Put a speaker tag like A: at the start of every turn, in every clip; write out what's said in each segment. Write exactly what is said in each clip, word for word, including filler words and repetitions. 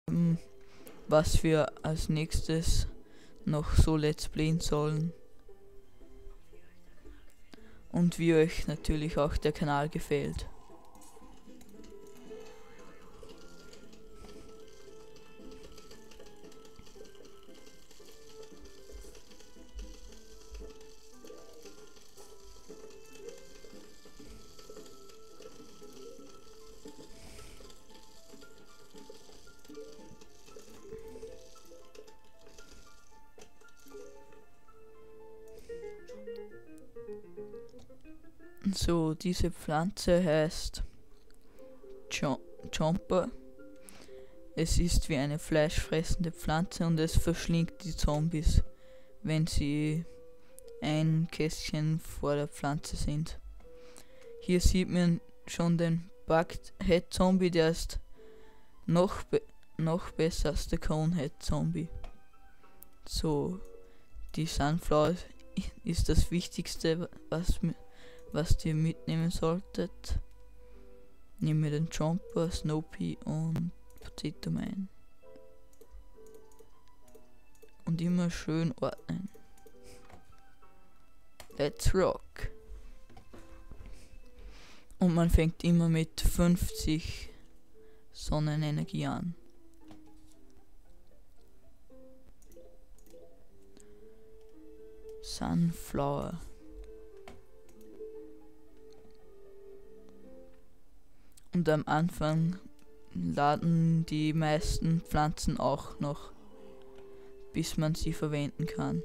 A: ähm, was wir als nächstes noch so Let's Playen sollen. Und wie euch natürlich auch der Kanal gefällt. So, diese Pflanze heißt Jumper. Es ist wie eine fleischfressende Pflanze und es verschlingt die Zombies, wenn sie ein Kästchen vor der Pflanze sind. Hier sieht man schon den Buckethead Zombie, der ist noch, be noch besser als der Conehead Zombie. So, die Sunflower ist das Wichtigste, was was ihr mitnehmen solltet. Nehmen wir den Jumper, Snoopy und Potato Man. Und immer schön ordnen. Let's rock! Und man fängt immer mit fünfzig Sonnenenergie an. Sunflower. Und am Anfang laden die meisten Pflanzen auch noch, bis man sie verwenden kann.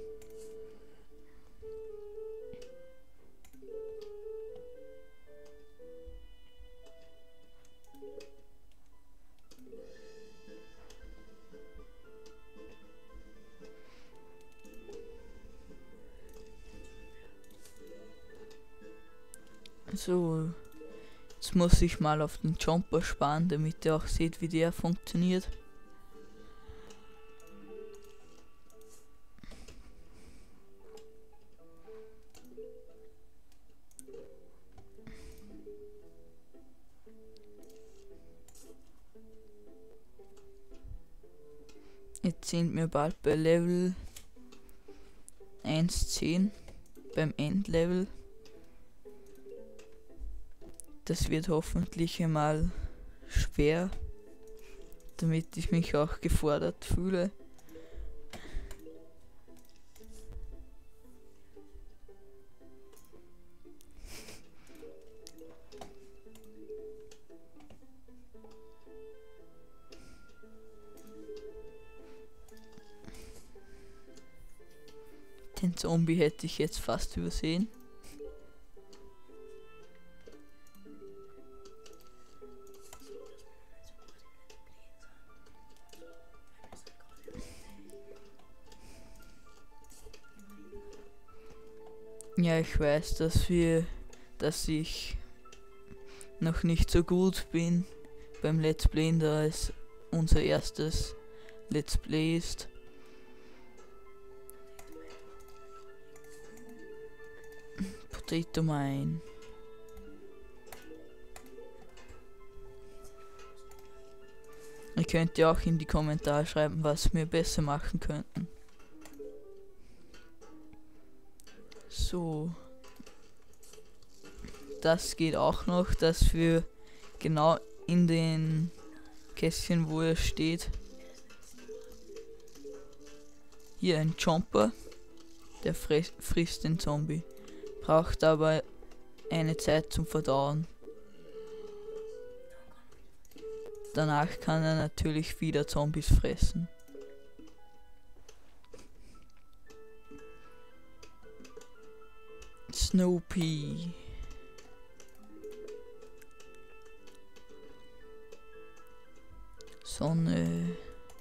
A: So. Jetzt muss ich mal auf den Jumper sparen, damit ihr auch seht, wie der funktioniert. Jetzt sind wir bald bei Level eins Punkt zehn, beim Endlevel. Das wird hoffentlich einmal schwer, damit ich mich auch gefordert fühle. Den Zombie hätte ich jetzt fast übersehen. Ja, ich weiß, dass wir, dass ich noch nicht so gut bin beim Let's Playen, da es unser erstes Let's Play ist. Potato Mine. Ihr könnt ja auch in die Kommentare schreiben, was wir besser machen könnten. So. Das geht auch noch, dass wir genau in den Kästchen, wo er steht, hier ein Jumper, der frisst den Zombie, braucht aber eine Zeit zum Verdauen. Danach kann er natürlich wieder Zombies fressen. Snoopy. Sonne.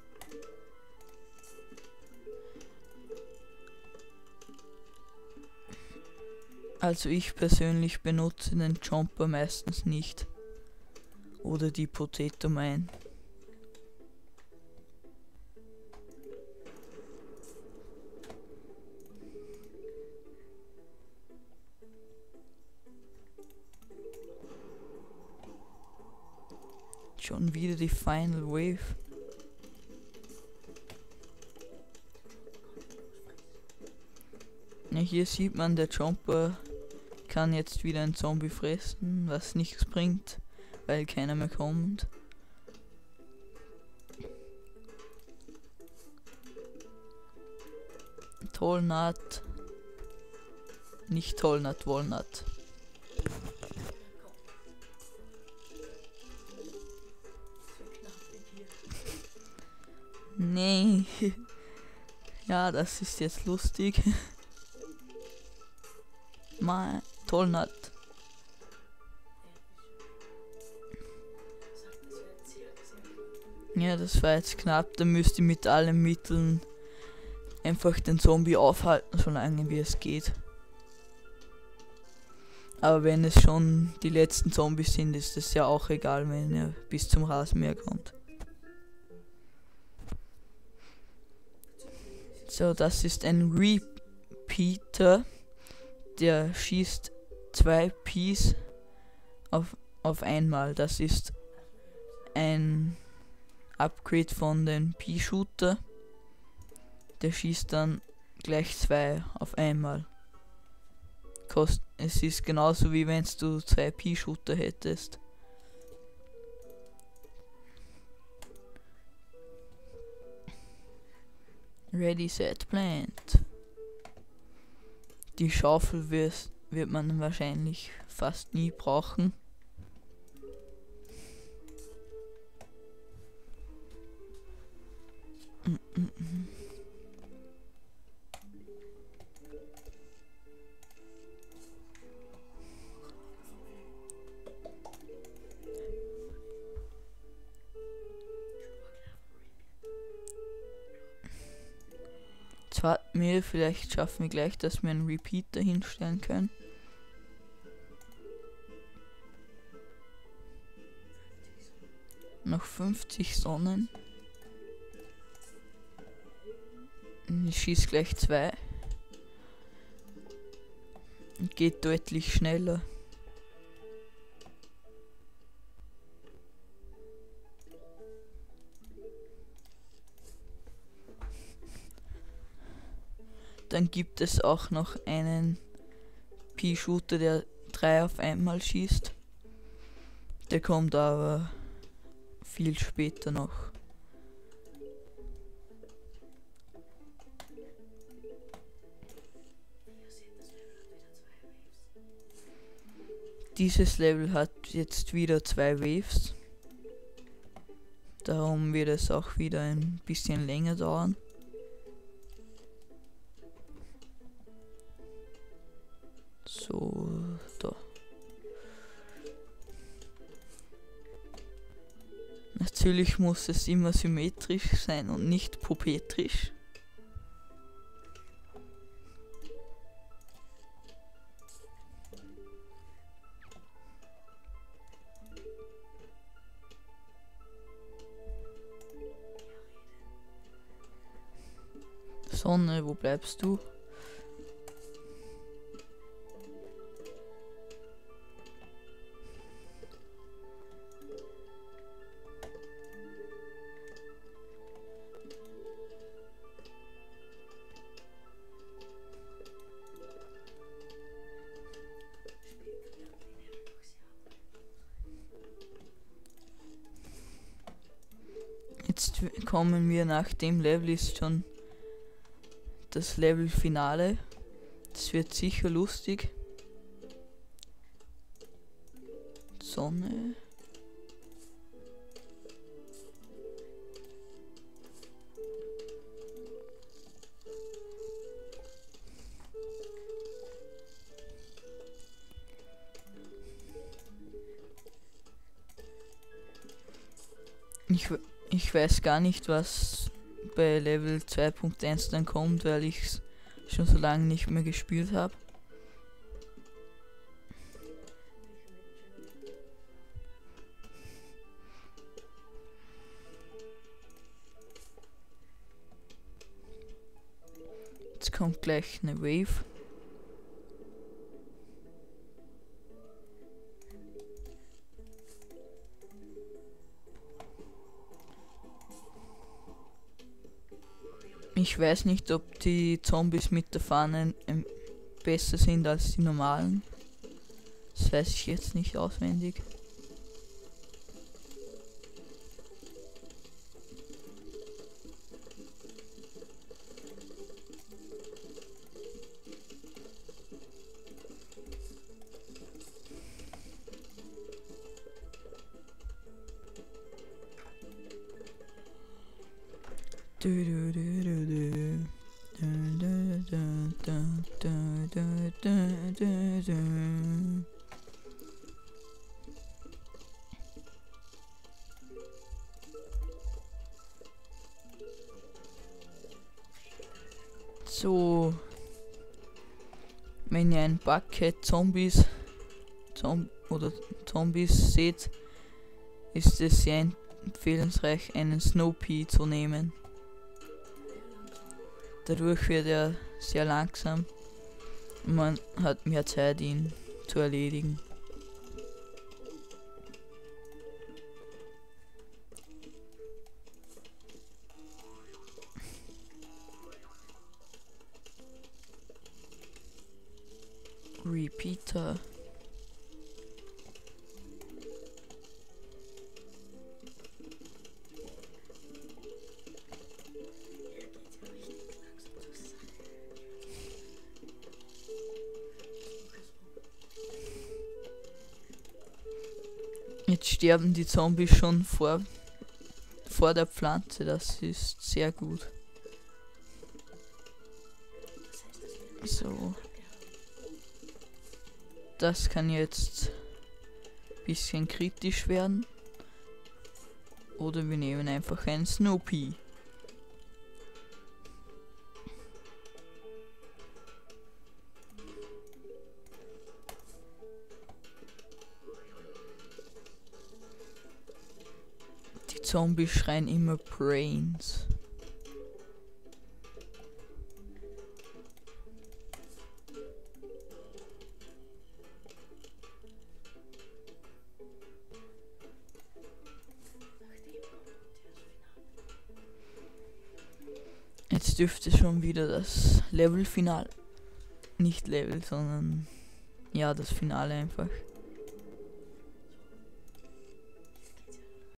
A: Also ich persönlich benutze den Jumper meistens nicht. Oder die Potato Mine. Schon wieder die Final Wave. Ja, hier sieht man, der Jumper kann jetzt wieder ein Zombie fressen, was nichts bringt, weil keiner mehr kommt. Tollnut. Nicht Tollnut, Walnut. Nee. Ja, das ist jetzt lustig. Mal Tollnut. Ja, das war jetzt knapp. Da müsst ihr mit allen Mitteln einfach den Zombie aufhalten, so lange wie es geht. Aber wenn es schon die letzten Zombies sind, ist es ja auch egal, wenn er bis zum Rasenmäher kommt. So, das ist ein Repeater. Der schießt zwei Ps auf, auf einmal. Das ist ein Upgrade von den P-Shooter. Der schießt dann gleich zwei auf einmal. Kost, es ist genauso wie wenn du zwei P-Shooter hättest. Ready, set, plant. Die Schaufel wird, wird man wahrscheinlich fast nie brauchen. Mm -mm -mm. Jetzt warten wir, vielleicht schaffen wir gleich, dass wir einen Repeater hinstellen können. Noch fünfzig Sonnen. Ich schieße gleich zwei. Und geht deutlich schneller. Dann gibt es auch noch einen P-Shooter, der drei auf einmal schießt. Der kommt aber viel später noch. Dieses Level hat jetzt wieder zwei Waves. Darum wird es auch wieder ein bisschen länger dauern. So, da. Natürlich muss es immer symmetrisch sein und nicht pupetrisch. Sonne, wo bleibst du? Jetzt kommen wir nach dem Level, ist schon das Level Finale. Das wird sicher lustig. Sonne. Ich, ich weiß gar nicht, was bei Level zwei Punkt eins dann kommt, weil ich es schon so lange nicht mehr gespielt habe. Jetzt kommt gleich eine Wave. Ich weiß nicht, ob die Zombies mit der Fahne besser sind als die normalen. Das weiß ich jetzt nicht auswendig. Du, du, du, du, du. Du, du, du, du, du, du, du, du. So, wenn ihr ein Bucket Zombies Zom oder Zombies seht, ist es sehr empfehlensreich, einen Snow Pea zu nehmen. Dadurch wird er sehr langsam und man hat mehr Zeit, ihn zu erledigen. Repeater. Jetzt sterben die Zombies schon vor, vor der Pflanze, das ist sehr gut. So. Das kann jetzt ein bisschen kritisch werden. Oder wir nehmen einfach einen Snow Pea. Die Zombies schreien immer Brains. Jetzt dürfte schon wieder das Level-Final, nicht Level, sondern ja, das Finale einfach.